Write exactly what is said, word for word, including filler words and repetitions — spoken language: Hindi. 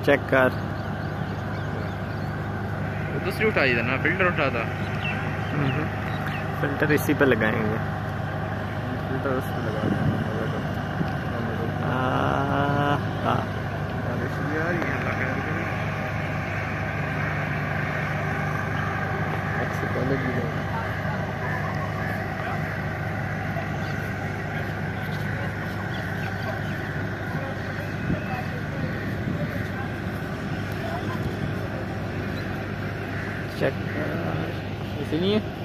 चेक कर। दूसरी उठा दी ना, फिल्टर उठा था। फिल्टर इसी पे लगाएंगे। फिल्टर उस पे लगा देंगे। चेक कर, ऐसे नहीं है।